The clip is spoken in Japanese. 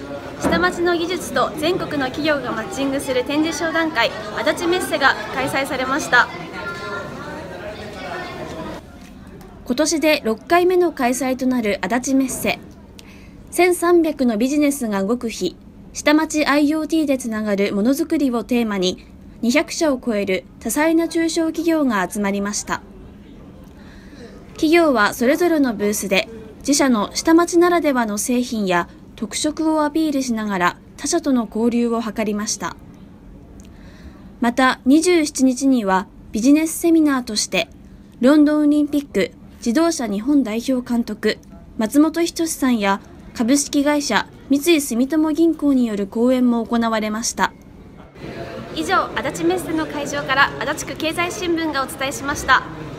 下町の技術と全国の企業がマッチングする展示商談会、足立メッセが開催されました。今年で6回目の開催となる足立メッセ。1300のビジネスが動く日、下町 IoT でつながるものづくりをテーマに、200社を超える多彩な中小企業が集まりました。企業はそれぞれのブースで、自社の下町ならではの製品や特色をアピールしながら他社との交流を図りました。また27日にはビジネスセミナーとして、ロンドンオリンピック自動車日本代表監督、松本人志さんや株式会社三井住友銀行による講演も行われました。以上、足立メッセの会場から足立区経済新聞がお伝えしました。